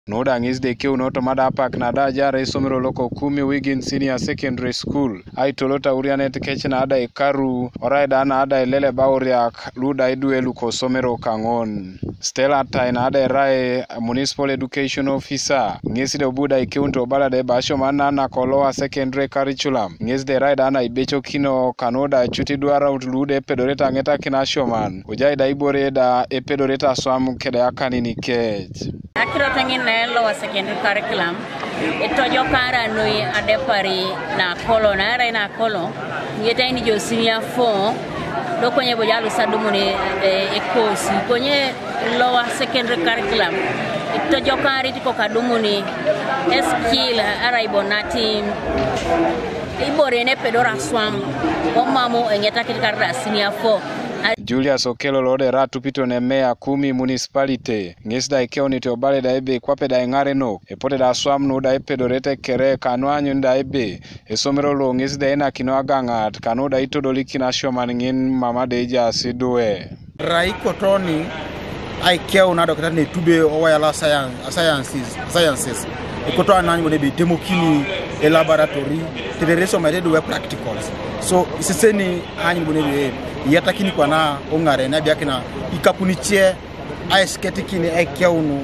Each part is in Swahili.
Noda ngizde keu noto mada pak na da jara isomero loko 10 Wiggin Senior Secondary School. Ai tolota urianet kechna ada ikaru oraida na ada lele ba Auriak luda idue luko somero kangon. Stella Taina ada rae Municipal Education Officer. Ngizde obuda ikiunto bala de Asioman na koloa secondary curriculum. Ngizde raida ana ibecho kino kanoda chuti duara utlude pedoreta ngeta kina Asioman. Ujaida ibore da epedoreta swam kede akani ni kech. Akiro tangin na lower secondary curriculum. Ito jokara nui adepari na kolo na ara na kolo. Ngeta ini jo senior 4 do kwenye bojalu sadumuni ekosi kwenye lower secondary curriculum. Ito jokari tiko kadumuni skill ara ibonati ibore ne pedora swam omamu ngeta kitikara senior 4. Julius Okelo lode ratu pito ne mea 10 municipality. Ngisda ikeo te obale da ebe kwape da ngare no. Epote da swam no da epe dorete kere kanwanyu da ebe. Esomero lo ngisda ena kino agangat. Kano da ito doliki na Asioman ngin mama deja sidue. Raiko toni aikeo na dokata ne tube owayala sciences. Ikoto ananyu ne be demokini e laboratory. The rest of my day were practicals. So isiseni anyu ne be yatakini kwa na ongare na biakina ikapunichie aesketikini ekeunu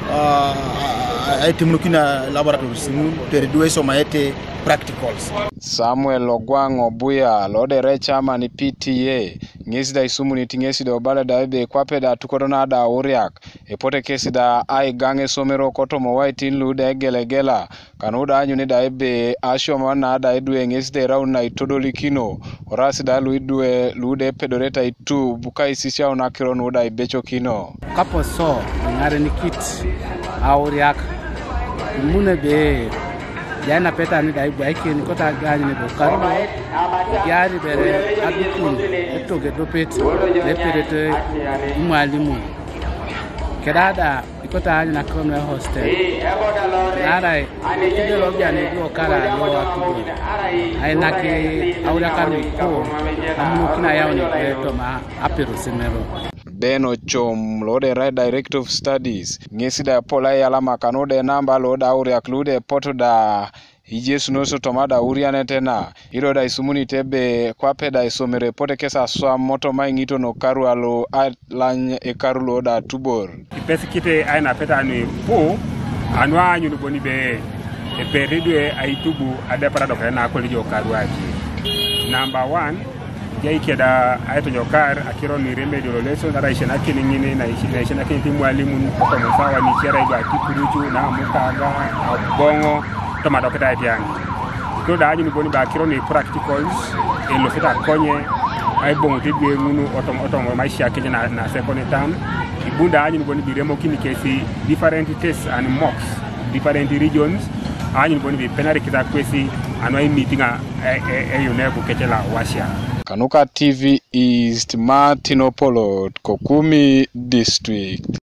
aitimnukina laboratories to reduce omaete practicals. Samuel Ogwango Buya lode rechama ni PTA ngisida isumuni tingesida obala da ebe kwape da tukorona da Auriak epote kesi da Aigang somero koto mowaitin lude gelegela kanuda anyu ni da ebe Asioman na da edue ngisida raun na itodolikino orasi da luidue lude pedoreta itu buka isisha unakiro nuda ibecho kino kapo so ngare ni kit Auriak mune be yana peta ni dai baiki ni kota gani ni bokaru yari bere adukun eto ge dopet lepete mwalimu kedada ikota ani na kono hostel nara kidelo jani do kala lo atugo aina ke Auriak ko amu kina yao ni to ma apero semero Beno Chom lode right director of studies ngesida pola yalama kanode namba lode Auriak lude poto da Ijesu noso tomada uriane tena iro da isumuni tebe kwape da isomere pote kesa swa moto maingito no karu alo lany e karu lo da tubor ipesikite aina peta ni po anwa anyu no boni be e peridwe aitubu adepara do kana ko lijo karu aji number 1 jaikeda aito jokar akiro ni remedial lesson da ishena kini ngine na ishena kini mwalimu kwa msawa ni chera iba kikuruju na mukaga bongo toma doketa etiani ko da anyu boni ba akiro ni practicals e lo fita konye ai bongo tibwe ngunu otomo maisha keje na second term ibunda anyu boni biremo kini kesi different tests and mocks different regions anyu boni bi penari kita kwesi anoi meeting yuneku kechela washa Kanuka TV East Martinopolo Kokumi District.